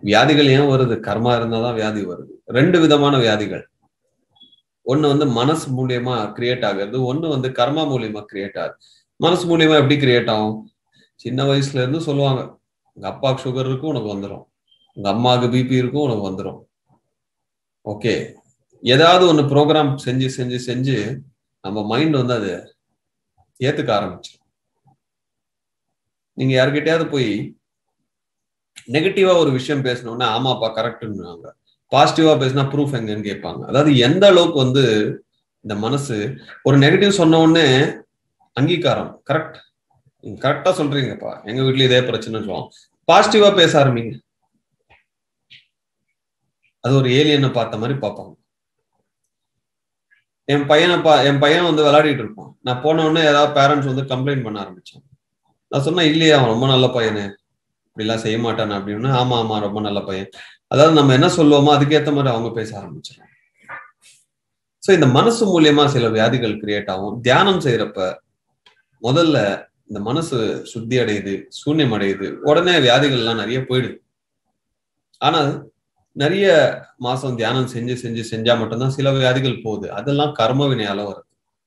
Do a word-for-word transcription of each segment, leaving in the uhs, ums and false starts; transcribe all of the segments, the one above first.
வியாதிகள் ஏன் வருது? கர்மா இருந்தாதான் வியாதி வருது. ரெண்டு விதமான வியாதிகள். ஒண்ணு வந்து மனசு மூலியமா கிரியேட் ஆகுறது, ஒண்ணு வந்து கர்மா மூலியமா கிரியேட் ஆகுது. மனசு மூலியமா எப்படி கிரியேட் ஆகும்? சின்ன வயசுல இருந்து சொல்லுவாங்க, உங்க அப்பாவுக்கு சுகர் இருக்கும் உனக்கு வந்துடும், உங்க அம்மாவுக்கு பிபி இருக்கும் உனக்கு வந்துடும். ஓகே, ஏதாவது ஒண்ணு ப்ரோக்ராம் செஞ்சு செஞ்சு செஞ்சு நம்ம மைண்ட் வந்து அது ஏத்துக்க ஆரம்பிச்சு. நீங்க யாருக்கிட்டையாவது போய் நெகட்டிவா ஒரு விஷயம் பேசணும்னா ஆமாப்பா கரெக்ட்னுவாங்க, பாசிட்டிவா பேசினா ப்ரூஃப் எங்கன்னு கேட்பாங்க. அதாவது எந்த அளவுக்கு வந்து இந்த மனசு ஒரு நெகட்டிவ் சொன்ன உடனே அங்கீகாரம், கரெக்ட் கரெக்டா சொல்றீங்கப்பா, எங்க வீட்ல இதே பிரச்சனை சொல்லுவோம், பாசிட்டிவா பேச ஆரம்பிங்க, அது ஒரு ஏலியனை பார்த்த மாதிரி பார்ப்பாங்க. என் பையனை பா என் பையன் வந்து விளையாடிட்டு இருப்பான், நான் போன உடனே ஏதாவது பேரண்ட்ஸ் வந்து கம்ப்ளைண்ட் பண்ண ஆரம்பிச்சான். நான் சொன்னேன் இல்லையா அவன் ரொம்ப நல்ல பையனு, இப்படிலாம் செய்ய மாட்டானு அப்படின்னு. ஆமா ஆமா ரொம்ப நல்ல பையன். அதாவது நம்ம என்ன சொல்லுவோமோ அதுக்கேற்ற மாதிரி அவங்க பேச ஆரம்பிச்சிடும். ஸோ இந்த மனசு மூலியமா சில வியாதிகள் கிரியேட் ஆகும். தியானம் செய்யறப்ப முதல்ல இந்த மனசு சுத்தி அடையுது, சூன்யம் அடையுது, உடனே வியாதிகள்லாம் நிறைய போயிடுது. ஆனால் நிறைய மாசம் தியானம் செஞ்சு செஞ்சு செஞ்சா மட்டும்தான் சில வியாதிகள் போகுது. அதெல்லாம் கர்ம வினையால வருது.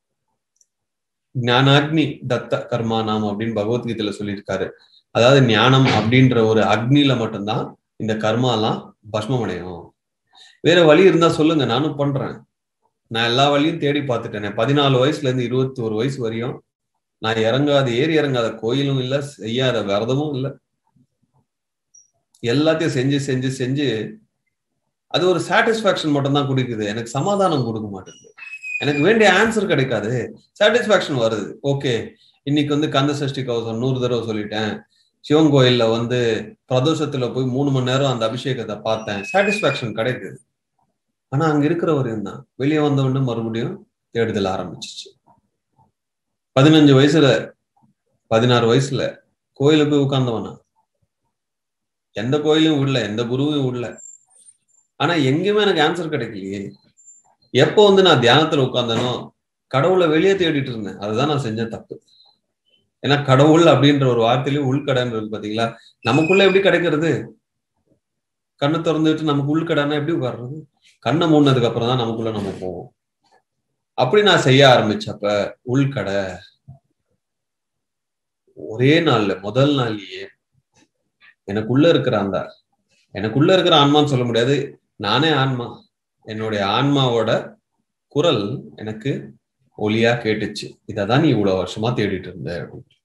ஞானாக்னி தத்த கர்மா நாம் அப்படின்னு பகவத்கீதையில சொல்லியிருக்காரு. அதாவது ஞானம் அப்படின்ற ஒரு அக்னியில மட்டும்தான் இந்த கர்மா எல்லாம் பஸ்மம் அடையும். வேற வழி இருந்தா சொல்லுங்க, நானும் பண்றேன். நான் எல்லா வழியும் தேடி பார்த்துட்டேனே. பதினாலு வயசுல இருந்து இருபத்தி ஒரு வயசு வரையும் நான் இறங்காத ஏறி இறங்காத கோயிலும் இல்லை, செய்யாத விரதமும் இல்லை. எல்லாத்தையும் செஞ்சு செஞ்சு செஞ்சு அது ஒரு சாட்டிஸ்பாக்சன் மட்டும் தான் கொடுக்குது, எனக்கு சமாதானம் கொடுக்க மாட்டேங்குது. எனக்கு வேண்டிய ஆன்சர் கிடைக்காது, சாட்டிஸ்பாக்சன் வருது. ஓகே, இன்னைக்கு வந்து கந்த சஷ்டி கவசம் நூறு தடவை சொல்லிட்டேன், சிவன் கோயில்ல வந்து பிரதோஷத்துல போய் மூணு மணி நேரம் அந்த அபிஷேகத்தை பார்த்தேன், சாட்டிஸ்பாக்சன் கிடைக்குது. ஆனா அங்க இருக்கிறவரையும் தான் வெளியே வந்தவொன்னு மறுபடியும் தேடுதல் ஆரம்பிச்சிச்சு. பதினஞ்சு வயசுல பதினாறு வயசுல கோயில போய் உட்கார்ந்தவனா, எந்த கோயிலும் விடல, எந்த குருவும் விடல. ஆனா எங்கேயுமே எனக்கு ஆன்சர் கிடைக்கலையே. எப்போ வந்து நான் தியானத்துல உட்கார்ந்தனோ கடவுளை வெளியே தேடிட்டு இருந்தேன். அதுதான் நான் செஞ்ச தப்பு. ஏன்னா கடவுள் அப்படின்ற ஒரு வார்த்தையிலேயே உள்கடன் இருக்கு பாத்தீங்களா. நமக்குள்ள எப்படி கிடைக்கிறது? கண்ணை திறந்துட்டு நமக்கு உள்கடனா எப்படி உட்கார்றது? கண்ணை மூடினதுக்கு அப்புறம் தான் நமக்குள்ள நம்ம போவோம். அப்படி நான் செய்ய ஆரம்பிச்சப்ப உள்கடை ஒரே நாள்ல முதல் நாள்லயே எனக்குள்ள இருக்கிற அந்த எனக்குள்ள இருக்கிற ஆன்மான்னு சொல்ல முடியாது, நானே ஆன்மா, என்னுடைய ஆன்மாவோட குரல் எனக்கு ஒலியா கேட்டுச்சு, இதைதான் நீ இவ்வளவு வருஷமா தேடிட்டு இருந்த அப்படின்னு.